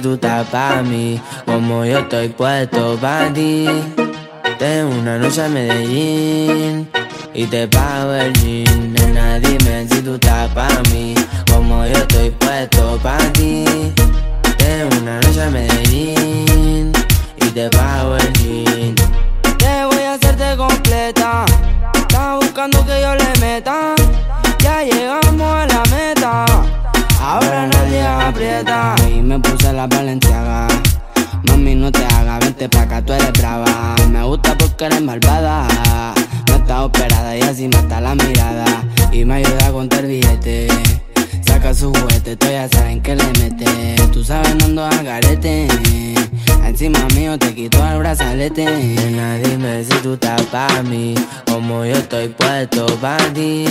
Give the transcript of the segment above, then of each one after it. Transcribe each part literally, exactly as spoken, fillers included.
tú estás pa' mí, como yo estoy puesto pa' ti. Tengo una noche a Medellín y te pago el jean. Nena, dime si tú estás pa' mí, como yo estoy puesto pa' ti. Tengo una noche a Medellín y te pago el jean. Te voy a hacerte completa, estás buscando que yo le meta. Ya llegamos a la meta, ahora nadie aprieta. Y me puse la Balenciaga, mami no te hagas, vente pa' acá, tú eres brava. Me gusta porque eres malvada, no estás operada y así mata la mirada. Y me ayuda a contar billete, saca su juguete, tú ya saben que le mete. Tú sabes no ando al garete, encima mío te quito el brazalete. Nena, dime si tú estás pa' mí, como yo estoy puesto pa' ti.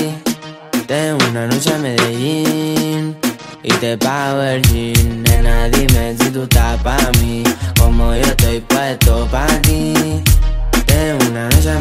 Tengo una noche a Medellín y te pago el jean. Nena, dime si tú estás pa' mí, como yo estoy puesto pa' ti. Tengo una noche a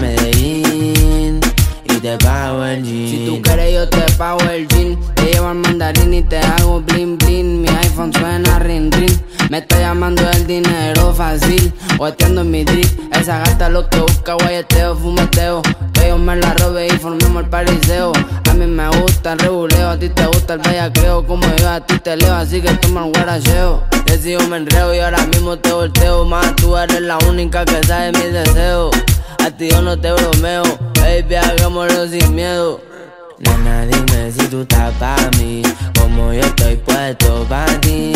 Medellín y te pago el jean. Si tú quieres yo te pago el jean. Te llevo al mandarín y te hago blin blin. Mi iPhone suena ring ring. Me está llamando el dinero fácil, guateando en mi drip. Esa gata lo que busca, guayeteo, fumeteo. Que yo me la robe y formemos el pariseo. A mí me gusta el rebuleo, a ti te gusta el bellaqueo. Como yo a ti te leo, así que toma el guaracheo. Que si yo me enreo y ahora mismo te volteo. Más tú eres la única que sabe mis deseos. A ti yo no te bromeo, baby, hagámoslo sin miedo. Nena, dime si tú estás pa' mí, como yo estoy puesto pa' ti.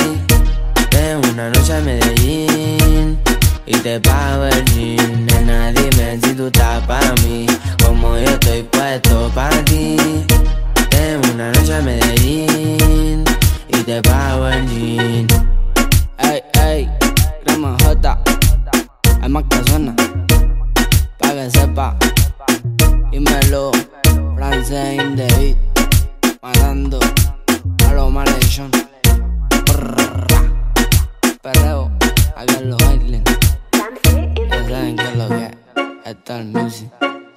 Tengo una noche a Medellín y te pago el jean. Nena, dime si tú estás pa' mí, como yo estoy puesto pa' ti. Tengo una noche a Medellín y te pago el jean. Ey, ey, Crema J, hay más que suena, pa' que sepa. Dímelo, francés in the beat, matando a los maldición. Perreo, aquí en los Islands. Ya saben que es lo que es, esta es music.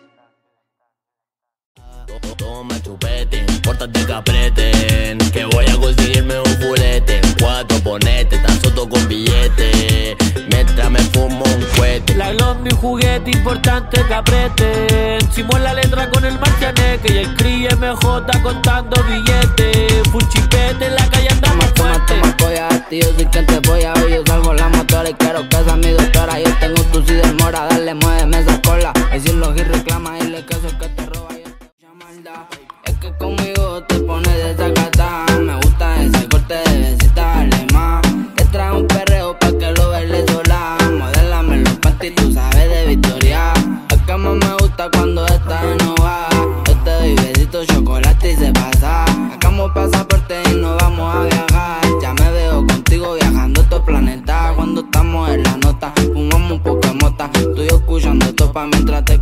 Toma chupete, pórtate que apreten, que voy a conseguirme un fulete. Cuatro ponete, tan soto con billete, mientras me fumo un cohete. La Glock mi juguete, importante que apreten. Simón la letra con el marcianeque y el cri M J contando billetes. Full chipete, en la calle andamos fuerte. Toma, toma, polla, tío, soy quien te voy a ver. Yo salgo la motora y quiero que sea mi doctora. Yo tengo tu si demora, dale, muéveme esa cola. Y si los y reclama, dile que eso es que te roba. Es que conmigo te pones desacata. Me gusta ese corte de besita, dale más. Te trae un perreo pa' que lo baile sola. Modélame los panties, tú sabes de Victoria. Es que más me gusta cuando estás enojada. Yo te doy besito, chocolate y se pasa. Sacamos pasaporte y nos vamos a viajar. Ya me veo contigo viajando a estos planetas. Cuando estamos en la nota, fumamos un poco de mota. Tú y yo escuchando topa mientras te